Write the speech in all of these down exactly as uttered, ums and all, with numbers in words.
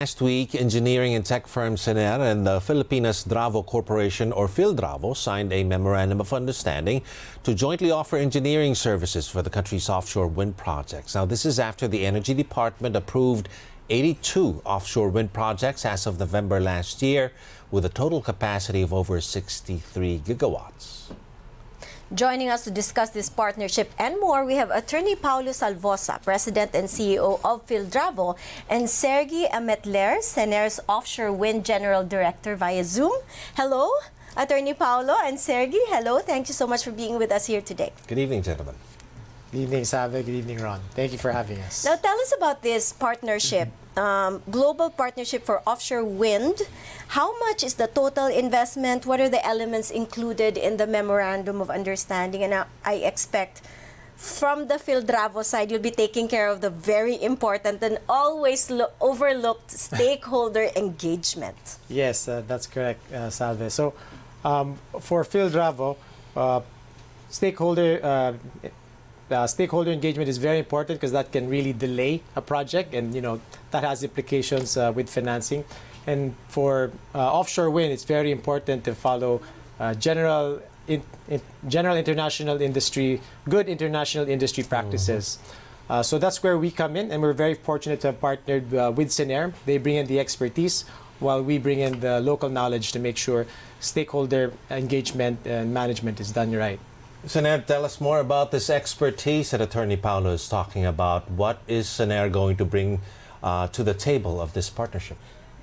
Last week, engineering and tech firm Sener and the Filipinas Dravo Corporation, or Phildravo, signed a memorandum of understanding to jointly offer engineering services for the country's offshore wind projects. Now, this is after the Energy Department approved eighty-two offshore wind projects as of November last year, with a total capacity of over sixty-three gigawatts. Joining us to discuss this partnership and more, we have Attorney Paulo Salvosa, President and C E O of Phildravo, and Sergi Ametler, Sener's Offshore Wind General Director, via Zoom. Hello, Attorney Paulo and Sergi. Hello, thank you so much for being with us here today. Good evening, gentlemen. Good evening, Sabe. Good evening, Ron. Thank you for having us. Now, tell us about this partnership, um, global partnership for offshore wind. How much is the total investment? What are the elements included in the Memorandum of Understanding? And I expect from the Phildravo side, you'll be taking care of the very important and always overlooked stakeholder engagement. Yes, uh, that's correct, uh, Salve. So, um, for Phildravo, uh, stakeholder uh, Uh, stakeholder engagement is very important because that can really delay a project, and you know that has implications uh, with financing. And for uh, offshore wind, it's very important to follow uh, general in, in general international industry, good international industry practices. Mm-hmm. uh, so that's where we come in, and we're very fortunate to have partnered uh, with Sener. They bring in the expertise, while we bring in the local knowledge to make sure stakeholder engagement and management is done right. Sener, tell us more about this expertise that Attorney Paulo is talking about. What is Sener going to bring uh, to the table of this partnership?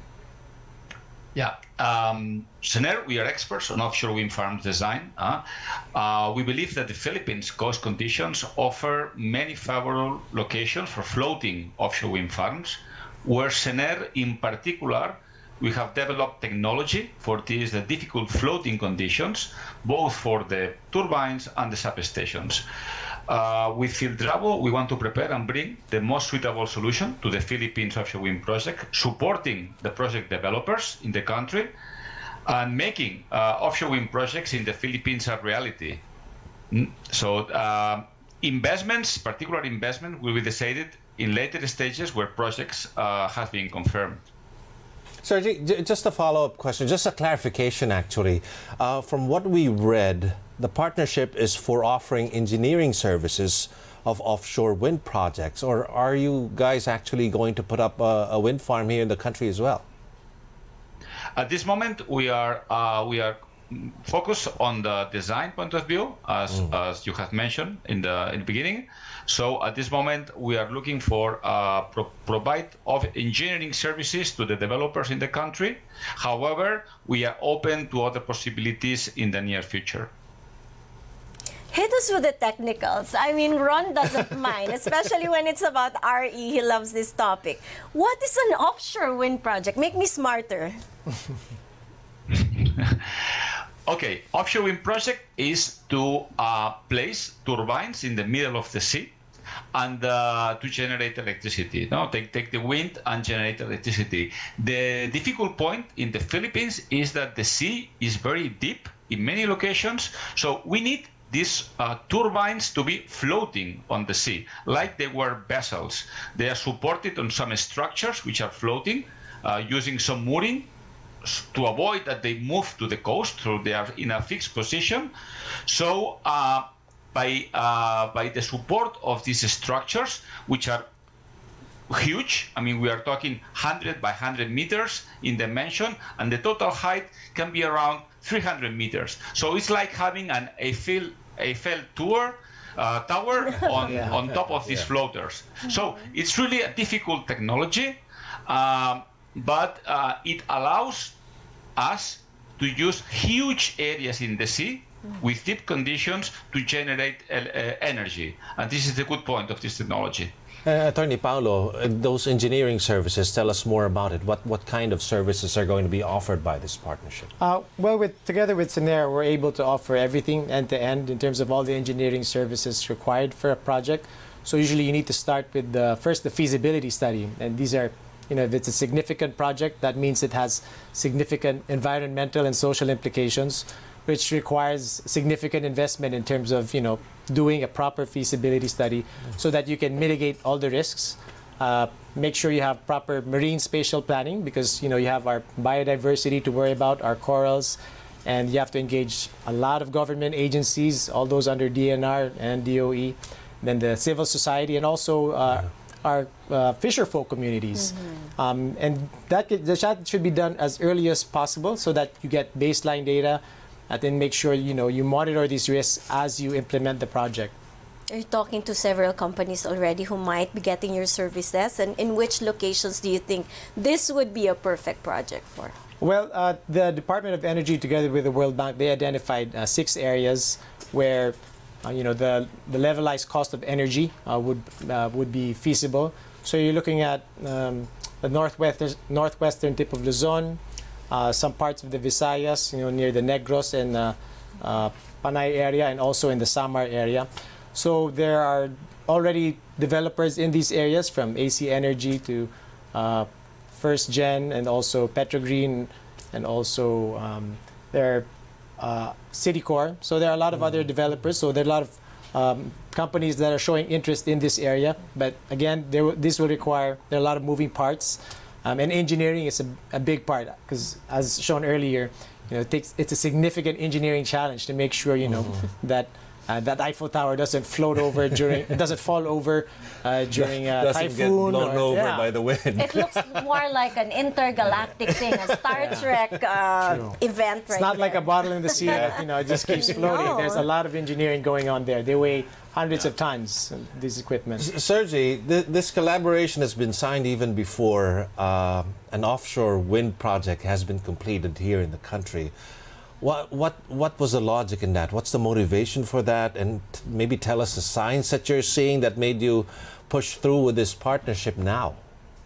Yeah, um, Sener, we are experts on offshore wind farms design. Uh, uh, we believe that the Philippines' coast conditions offer many favorable locations for floating offshore wind farms, where Sener, in particular, we have developed technology for these the difficult floating conditions, both for the turbines and the substations. Uh, with Phildravo, we want to prepare and bring the most suitable solution to the Philippines offshore wind project, supporting the project developers in the country, and making uh, offshore wind projects in the Philippines a reality. So uh, investments, particular investment, will be decided in later stages where projects uh, have been confirmed. Sergi, just a follow-up question, just a clarification actually. Uh, from what we read, the partnership is for offering engineering services of offshore wind projects, or are you guys actually going to put up a, a wind farm here in the country as well? At this moment, we are uh, we are focused on the design point of view, as, mm. as you have mentioned in the, in the beginning. So at this moment, we are looking for uh, pro provide of engineering services to the developers in the country. However, we are open to other possibilities in the near future. Hit us with the technicals. I mean, Ron doesn't mind, especially when it's about R E. He loves this topic. What is an offshore wind project? Make me smarter. Okay, offshore wind project is to uh, place turbines in the middle of the sea and uh, to generate electricity. No, take, take the wind and generate electricity. The difficult point in the Philippines is that the sea is very deep in many locations, so we need these uh, turbines to be floating on the sea, like they were vessels. They are supported on some structures which are floating, uh, using some mooring, to avoid that they move to the coast, so they are in a fixed position. So uh, by, uh, by the support of these structures, which are huge, I mean, we are talking one hundred by one hundred meters in dimension, and the total height can be around three hundred meters. So it's like having an Eiffel, Eiffel tour, uh, tower on, yeah. on top of these yeah. floaters. So it's really a difficult technology. Um, but uh, it allows us to use huge areas in the sea with deep conditions to generate uh, energy. And this is the good point of this technology. Uh, Attorney Paulo, uh, those engineering services, tell us more about it. What, what kind of services are going to be offered by this partnership? Uh, well, with, together with Sener, we're able to offer everything end-to-end in terms of all the engineering services required for a project. So usually you need to start with the, first the feasibility study, and these are You know, if it's a significant project, that means it has significant environmental and social implications, which requires significant investment in terms of, you know, doing a proper feasibility study so that you can mitigate all the risks, uh, make sure you have proper marine spatial planning, because you know you have our biodiversity to worry about, our corals, and you have to engage a lot of government agencies, all those under D N R and D O E, then the civil society, and also uh, our uh, fisher folk communities. Mm-hmm. um, and that, could, that should be done as early as possible so that you get baseline data, and then make sure you know you monitor these risks as you implement the project. Are you talking to several companies already who might be getting your services? And in which locations do you think this would be a perfect project for? Well, uh, the Department of Energy, together with the World Bank, they identified uh, six areas where, uh, you know, the, the levelized cost of energy uh, would uh, would be feasible. So you're looking at um, the northwestern northwestern tip of Luzon, uh, some parts of the Visayas, you know, near the Negros and uh, uh, Panay area, and also in the Samar area. So there are already developers in these areas, from A C Energy to uh, First Gen, and also Petrogreen, and also um, there are uh, Citicorp. So there are a lot of mm-hmm. other developers. So there are a lot of um, companies that are showing interest in this area. But again, there, this will require, there are a lot of moving parts. Um, and engineering is a, a big part, because as shown earlier, you know, it takes, it's a significant engineering challenge to make sure, you know, mm-hmm. that Uh, that Eiffel Tower doesn't float over during, it doesn't fall over uh, during a doesn't typhoon. Get blown or, over yeah. by the wind. It looks more like an intergalactic thing, a Star Trek uh, event. It's right not there. like a bottle in the sea that you know it just keeps floating. No. There's a lot of engineering going on there. They weigh hundreds of tons, these equipment. Sergi, th this collaboration has been signed even before uh, an offshore wind project has been completed here in the country. What, what, what was the logic in that? What's the motivation for that? And maybe tell us the signs that you're seeing that made you push through with this partnership now.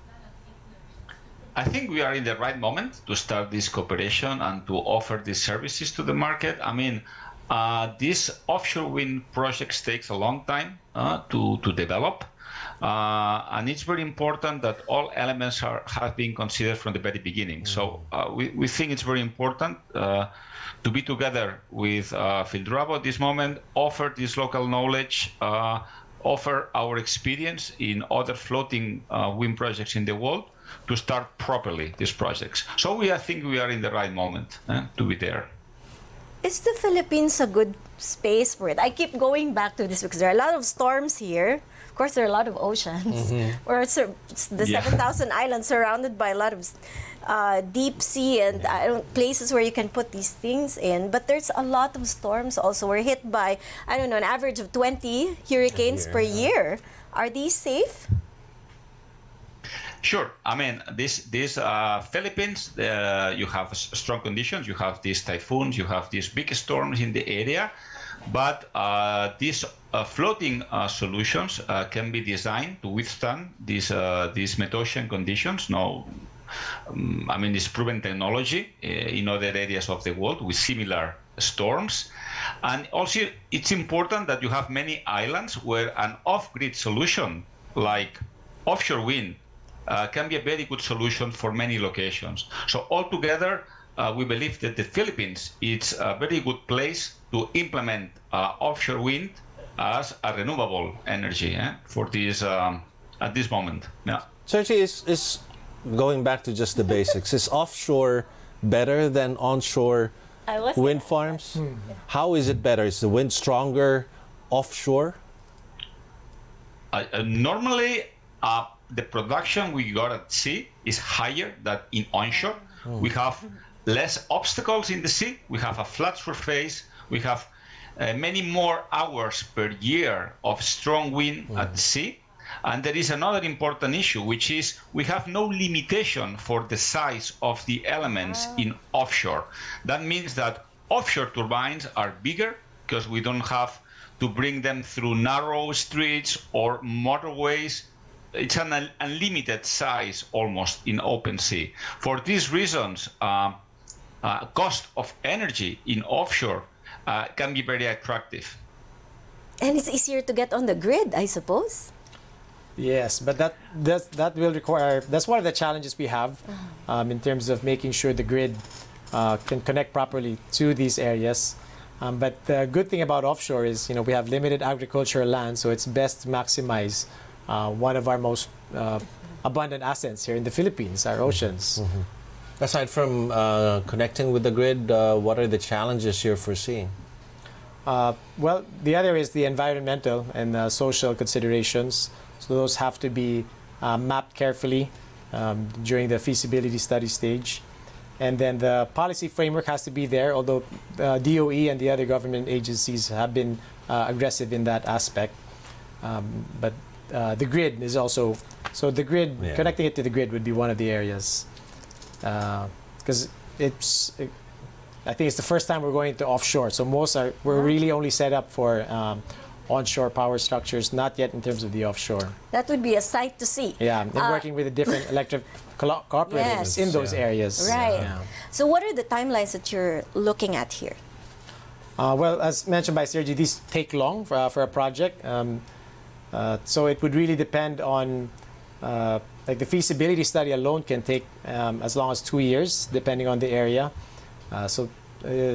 I think we are in the right moment to start this cooperation and to offer these services to the market. I mean, uh, this offshore wind project takes a long time uh, to, to develop. Uh, and it's very important that all elements are, have been considered from the very beginning. Mm. So uh, we, we think it's very important uh, to be together with uh, FieldDravo at this moment, offer this local knowledge, uh, offer our experience in other floating uh, wind projects in the world to start properly these projects. So we, I think we are in the right moment eh, to be there. Is the Philippines a good space for it? I keep going back to this because there are a lot of storms here. Of course, there are a lot of oceans. Mm-hmm. Where it's, it's the yeah. seven thousand islands surrounded by a lot of uh, deep sea and uh, places where you can put these things in. But there's a lot of storms also. We're hit by, I don't know, an average of twenty hurricanes year, per yeah. year. Are these safe? Sure. I mean, this this uh, Philippines, uh, you have strong conditions. You have these typhoons. You have these big storms in the area. But uh, these uh, floating uh, solutions uh, can be designed to withstand these uh, these metocean conditions. No, um, I mean, it's proven technology uh, in other areas of the world with similar storms. And also, it's important that you have many islands where an off-grid solution like offshore wind uh, can be a very good solution for many locations. So altogether, uh, we believe that the Philippines is a very good place to implement uh, offshore wind as a renewable energy eh, for this um, at this moment. Yeah. Sergi, is, is going back to just the basics. Is offshore better than onshore wind farms? Hmm. How is it better? Is the wind stronger offshore? Uh, uh, normally, uh, the production we got at sea is higher than in onshore. Hmm. We have less obstacles in the sea. We have a flat surface. We have uh, many more hours per year of strong wind mm. at the sea. And there is another important issue, which is we have no limitation for the size of the elements oh. in offshore. That means that offshore turbines are bigger because we don't have to bring them through narrow streets or motorways. It's an unlimited size almost in open sea. For these reasons, uh, uh, cost of energy in offshore Uh, can be very attractive. And it's easier to get on the grid, I suppose. Yes, but that that's, that will require, that's one of the challenges we have um, in terms of making sure the grid uh, can connect properly to these areas. Um, but the good thing about offshore is, you know, we have limited agricultural land, so it's best to maximize uh, one of our most uh, abundant assets here in the Philippines, our oceans. Mm-hmm. Aside from uh, connecting with the grid, uh, what are the challenges you're foreseeing? Uh, well, the other is the environmental and uh, social considerations. So those have to be uh, mapped carefully um, during the feasibility study stage. And then the policy framework has to be there, although uh, D O E and the other government agencies have been uh, aggressive in that aspect. Um, but uh, the grid is also, so the grid, yeah. connecting it to the grid would be one of the areas. Because uh, it's, it, I think it's the first time we're going to offshore. So most are, we're really only set up for um, onshore power structures, not yet in terms of the offshore. That would be a sight to see. Yeah, and uh, working with the different electric co cooperatives yes. in those yeah. areas. Right. Yeah. So what are the timelines that you're looking at here? Uh, well, as mentioned by Sergi, these take long for, uh, for a project. Um, uh, so it would really depend on, uh, like the feasibility study alone can take um, as long as two years, depending on the area. Uh, so uh,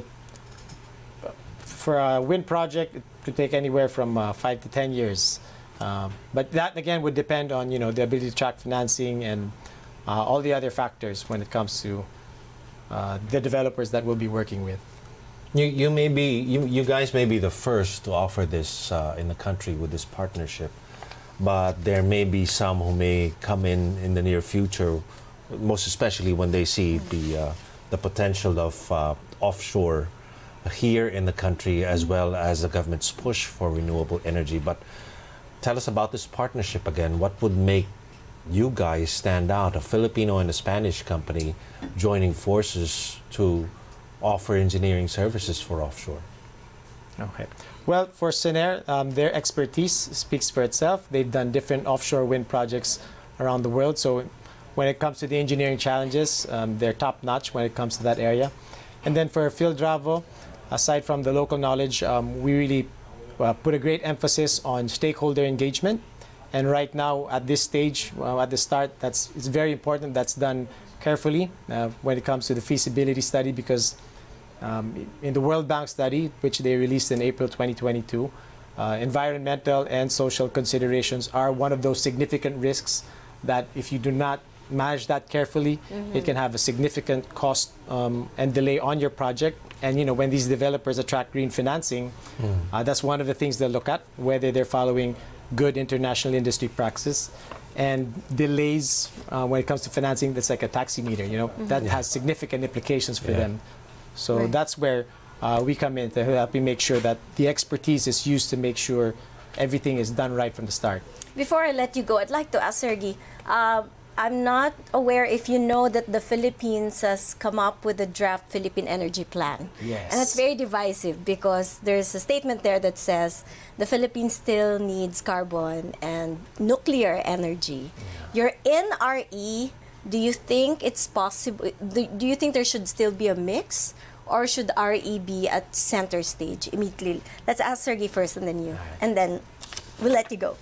for a wind project, it could take anywhere from uh, five to ten years. Um, but that again would depend on you know the ability to track financing and uh, all the other factors when it comes to uh, the developers that we'll be working with. You you may be you you guys may be the first to offer this uh, in the country with this partnership, but there may be some who may come in in the near future, most especially when they see the uh, the potential of uh, offshore here in the country, as well as the government's push for renewable energy. But tell us about this partnership again. What would make you guys stand out, a Filipino and a Spanish company joining forces to offer engineering services for offshore? Okay. Well, for Sener, um, their expertise speaks for itself. They've done different offshore wind projects around the world. So when it comes to the engineering challenges, um, they're top-notch when it comes to that area. And then for Phildravo, aside from the local knowledge, um, we really uh, put a great emphasis on stakeholder engagement. And right now, at this stage, uh, at the start, that's it's very important. That's done carefully uh, when it comes to the feasibility study, because um, in the World Bank study, which they released in April twenty twenty-two, uh, environmental and social considerations are one of those significant risks that if you do not manage that carefully, mm-hmm. it can have a significant cost um, and delay on your project. And you know, when these developers attract green financing, mm. uh, that's one of the things they'll look at, whether they're following good international industry practice. And delays uh, when it comes to financing, that's like a taxi meter, you know, mm-hmm. that yeah. has significant implications for yeah. them. So right. that's where uh, we come in to help you make sure that the expertise is used to make sure everything is done right from the start. Before I let you go, I'd like to ask Sergi, uh, I'm not aware if you know that the Philippines has come up with a draft Philippine Energy Plan. Yes. And it's very divisive because there's a statement there that says the Philippines still needs carbon and nuclear energy. Yeah. You're in R E. Do you think it's possible? Do, do you think there should still be a mix? Or should R E be at center stage immediately? Let's ask Sergi first and then you. And then we'll let you go.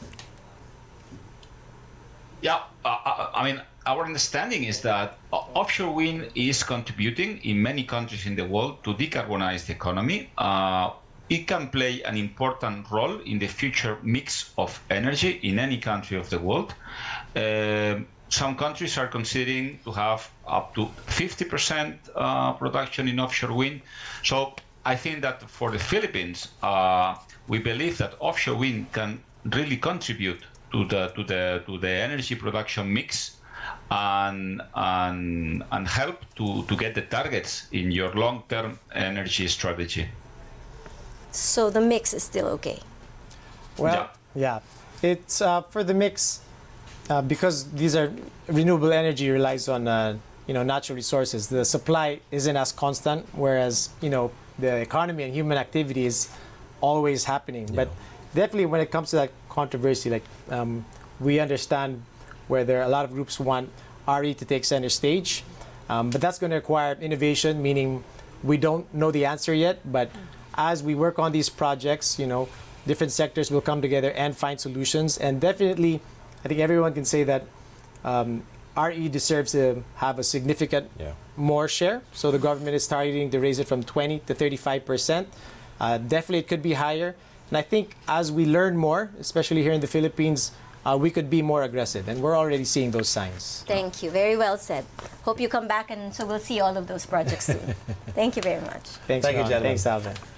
Yeah, uh, I mean, our understanding is that offshore wind is contributing in many countries in the world to decarbonize the economy. Uh, it can play an important role in the future mix of energy in any country of the world. Uh, some countries are considering to have up to fifty percent uh, production in offshore wind. So I think that for the Philippines, uh, we believe that offshore wind can really contribute to the to the to the energy production mix and and and help to to get the targets in your long-term energy strategy. So the mix is still okay. Well, yeah, yeah. It's uh, for the mix uh, because these are renewable energy relies on uh, you know natural resources. The supply isn't as constant, whereas you know the economy and human activity is always happening. Yeah. But definitely when it comes to that controversy, like um, we understand where there are a lot of groups want R E to take center stage, um, but that's going to require innovation, meaning we don't know the answer yet, but as we work on these projects, you know, different sectors will come together and find solutions. And definitely, I think everyone can say that um, R E deserves to have a significant yeah. more share. So the government is targeting to raise it from twenty to thirty-five percent. Uh, definitely it could be higher. And I think as we learn more, especially here in the Philippines, uh, we could be more aggressive, and we're already seeing those signs. Thank you. Very well said. Hope you come back, and so we'll see all of those projects soon. Thank you very much. Thanks, Thank you, Ron. gentlemen. Thanks, Alvin.